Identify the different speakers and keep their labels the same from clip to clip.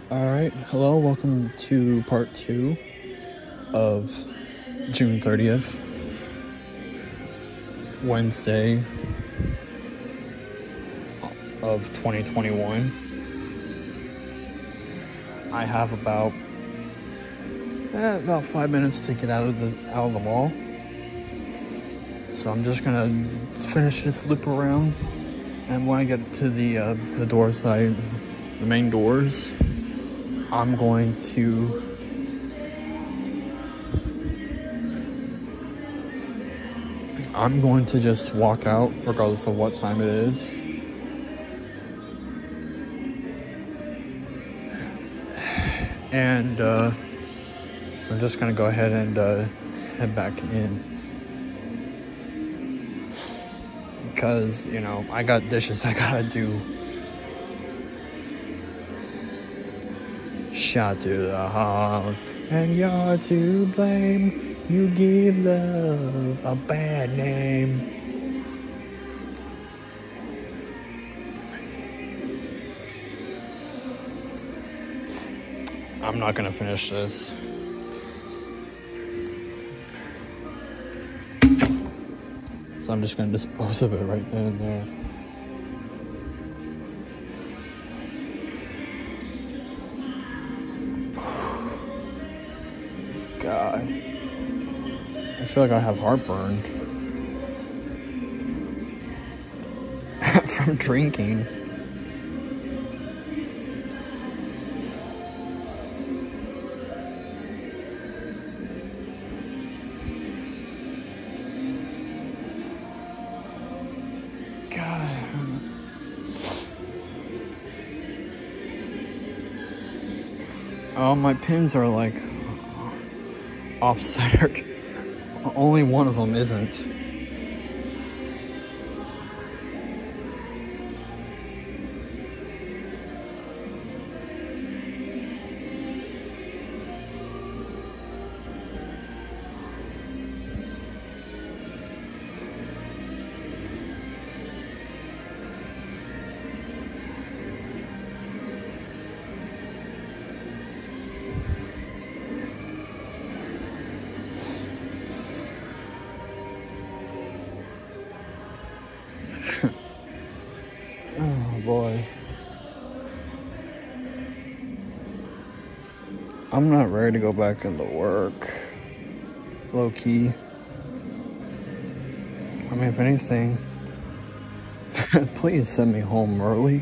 Speaker 1: Alright, hello, welcome to part 2 of June 30th, Wednesday of 2021. I have about 5 minutes to get out of the mall. So I'm just gonna finish this loop around, and when I get to the door side, the main doors, I'm going to just walk out regardless of what time it is. And I'm just gonna go ahead and head back in, because, you know, I got dishes I gotta do. Shot to the house, and you're to blame. You give love a bad name. I'm not gonna finish this. So I'm just gonna dispose of it right then and there. God, I feel like I have heartburn from drinking. God. Oh, my pins are like off-centered. Only one of them isn't. Oh boy. I'm not ready to go back into work. Low key. I mean, if anything, please send me home early.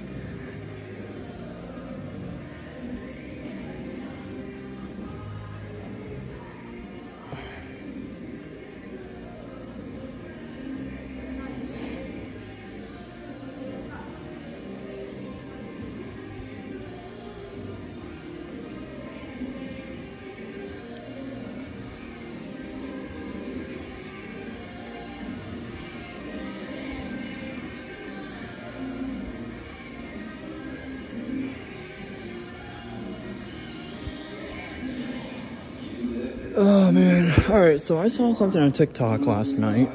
Speaker 1: Oh man. Alright, so I saw something on TikTok last night.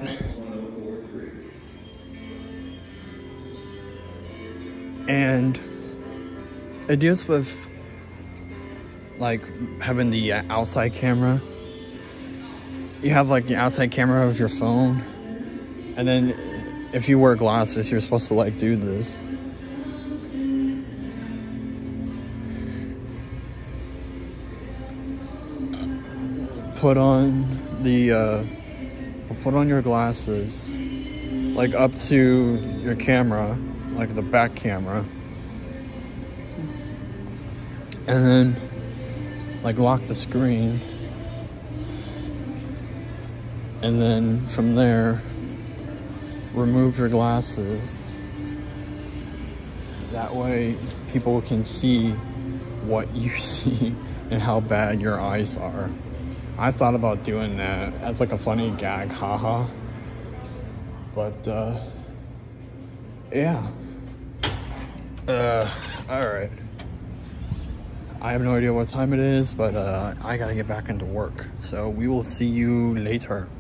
Speaker 1: And it deals with, like, having the outside camera. You have, like, the outside camera of your phone. And then if you wear glasses, you're supposed to, like, do this. Put on your glasses, like, up to your camera, like the back camera, and then, like, lock the screen, and then from there remove your glasses. That way people can see what you see and how bad your eyes are. I thought about doing that as, like, a funny gag, haha. But, yeah. Alright. I have no idea what time it is, but, I gotta get back into work. So we will see you later.